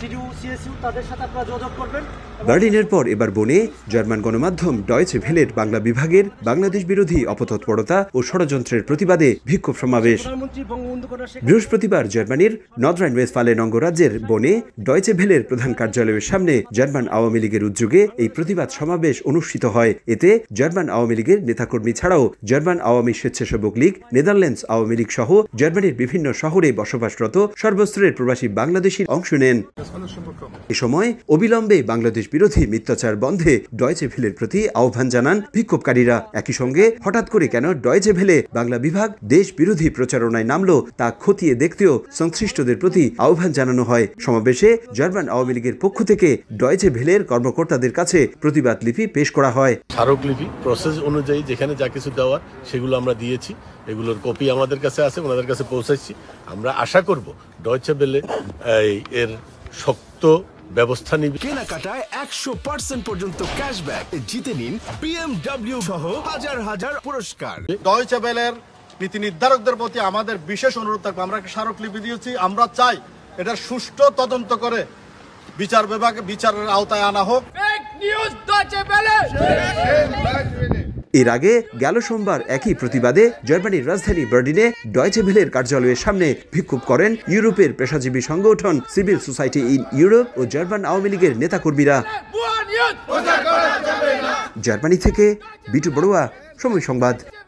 CDU CSU তাদের সাথে আপনারা যোগাযোগ করবেন। বার্লিনের পর এবার বনে জার্মান গণমাধ্যম ডয়েচে ভেলের বাংলা বিভাগের বাংলাদেশ বিরোধী অপতৎপরতা ও ষড়যন্ত্রের প্রতিবাদে বিক্ষোভ সমাবেশ। বৃহস্পতিবার জার্মানির নর্থ রাইন ওয়েস্টফালেন অঙ্গরাজ্যের বনে ডয়েচে ভেলের প্রধান কার্যালয়ের সামনে জার্মান আওয়ামী লীগের উদ্যোগে এই প্রতিবাদ সমাবেশ অনুষ্ঠিত হয়। এতে জার্মান আওয়ামী লীগের নেতাকর্মী ছাড়াও জার্মান আওয়ামী স্বেচ্ছাসেবক লীগ, নেদারল্যান্ডস আওয়ামী লীগ সহ জার্মানির বিভিন্ন শহরে বসবাসরত সর্বস্তরের প্রবাসী বাংলাদেশী অংশ নেন। এ সময় অবিলম্বে বাংলাদেশ বিরোধী মিথ্যাচার বন্ধে ডয়েচে ভেলের প্রতি আহ্বান জানান বিক্ষোভকারীরা। একই সঙ্গে হঠাৎ করে কেন ডয়েচে ভেলে বাংলা বিভাগ দেশ বিরোধী প্রচারণায় নামলো তা খতিয়ে দেখতেও সংশ্লিষ্টদের প্রতি আহ্বান জানানো হয়। সমাবেশে জার্মান আওয়ামী লীগের পক্ষ থেকে ডয়েচে ভেলের কর্মকর্তাদের কাছে প্রতিবাদ লিপি পেশ করা হয়। স্মারকলিপি প্রসেস অনুযায়ী যেখানে যা কিছু দেওয়ার সেগুলো আমরা দিয়েছি, এগুলোর কপি আমাদের কাছে আছে, ওনাদের কাছে পৌঁছাচ্ছি। আমরা আশা করব ডয়েচে ভেলে এর শক্ত ব্যবস্থা নিবে। কেনাকাটায় 100% পর্যন্ত ক্যাশব্যাক জিতে নিন BMW সহ হাজার হাজার পুরস্কার। ডয়েচে ভেলের নীতি নির্ধারকদের প্রতি আমাদের বিশেষ অনুরোধ থাকবে, আমরা একটা স্মারকলিপি দিয়েছি, আমরা চাই এটা সুষ্ঠু তদন্ত করে বিচার বিভাগে বিচারের আওতায় আনা হোক। এর আগে গেল সোমবার একই প্রতিবাদে জার্মানির রাজধানী বার্লিনে ডয়েচে ভেলের কার্যালয়ের সামনে বিক্ষোভ করেন ইউরোপের পেশাজীবী সংগঠন সিভিল সোসাইটি ইন ইউরোপ ও জার্মান আওয়ামী লীগের নেতাকর্মীরা। জার্মানি থেকে বিটু বড়ুয়া, সময় সংবাদ।